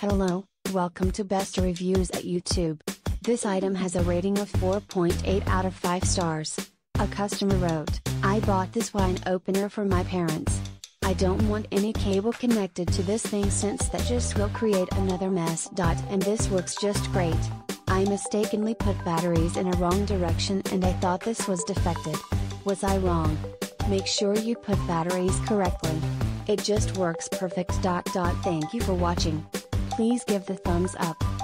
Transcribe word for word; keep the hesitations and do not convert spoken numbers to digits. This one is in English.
Hello, welcome to Best Reviews at YouTube. This item has a rating of four point eight out of five stars. A customer wrote, "I bought this wine opener for my parents. I don't want any cable connected to this thing since that just will create another mess. And this works just great. I mistakenly put batteries in a wrong direction and I thought this was defective. Was I wrong? Make sure you put batteries correctly. It just works perfect. Thank you for watching. Please give the thumbs up.